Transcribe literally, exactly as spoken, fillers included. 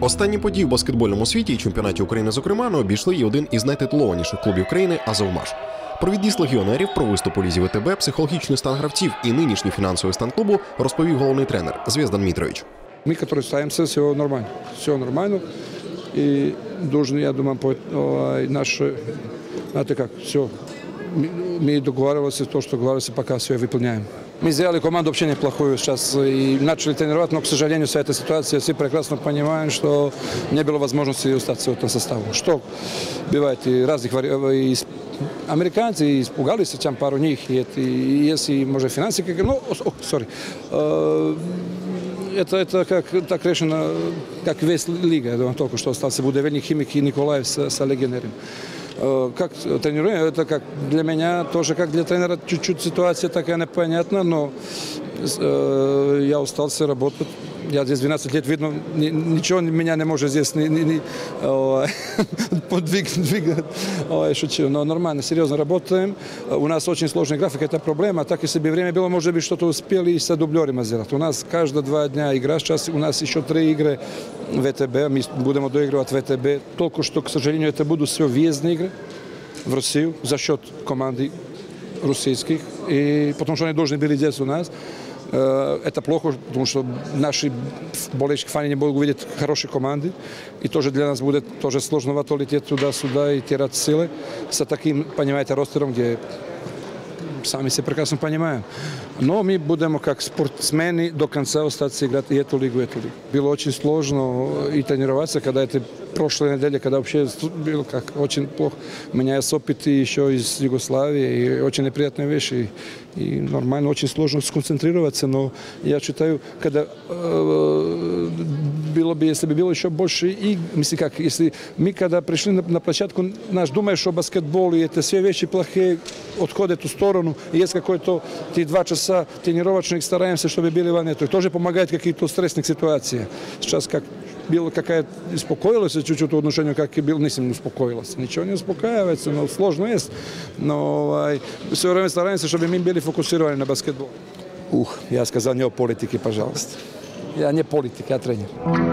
Останні події в баскетбольному світі і чемпіонаті України, зокрема, не обійшли і один із найтитулованіших клубів країни – «Азовмаш». Про від'їзд легіонерів, про виступ у Лізі ВТБ, психологічний стан гравців і нинішній фінансовий стан клубу розповів головний тренер Звездан Мітрович. Мы, которые ставимся, все нормально. Все нормально. И должны, я думаю, наши, знаете как, все. Мы договаривались, то, что договаривались, пока все выполняем. Мы сделали команду вообще неплохую сейчас и начали тренировать, но, к сожалению, вся эта ситуация, все прекрасно понимаем, что не было возможности остаться в этом составе. Что бывает и разных вариантов. Американцы испугались, чем пару них, и, это, и если, может, финансы, ну, о, сори, это, это как так решено, как весь лига, я думаю, только что остался Будеверник, Химик и Николаев с, с легионером. Как тренируем, это как для меня, тоже как для тренера, чуть-чуть ситуация такая непонятна, но э, я устался работать. Я здесь двенадцать лет, видно, ничего меня не может здесь не, не, не, подвигать. Ой, шучу, но нормально, серьезно работаем. У нас очень сложный график, это проблема. Так, если бы время было, может быть, что-то успели и с дублерами сделать. У нас каждые два дня игра, сейчас у нас еще три игры в ВТБ, мы будем доигрывать в ВТБ. Только что, к сожалению, это будут все въездные игры в Россию за счет команды российских, и потому что они должны были здесь у нас. Это плохо, потому что наши болельщики, фаны не будут увидеть хорошие команды. И тоже для нас будет тоже сложновато лететь туда-сюда и терять силы с таким, понимаете, ростером, где сами все прекрасно понимаем. Но мы будем как спортсмены до конца остаться играть и эту лигу, и эту лигу. Было очень сложно и тренироваться, когда это прошлой неделе, когда вообще было как очень плохо. У меня есть опыт еще из Югославии, и очень неприятные вещи. И нормально, очень сложно сконцентрироваться, но я считаю, когда э, было бы, если бы было еще больше игр, если как, если мы когда пришли на, на площадку, наш думаешь, что баскетбол и это все вещи плохие отходят в ту сторону, и есть какой-то те два часа тренировочных, стараемся, чтобы были ван это. Тоже помогает в каких-то стрессных ситуациях. Сейчас как было какая-то успокоилась чуть-чуть в отношении, как и был, не успокоилась. Ничего не успокаивается, но сложно есть. Но все время стараемся, чтобы мы были фокусированы на баскетбол. Ух, я сказал не о политике, пожалуйста. Я не политик, я тренер.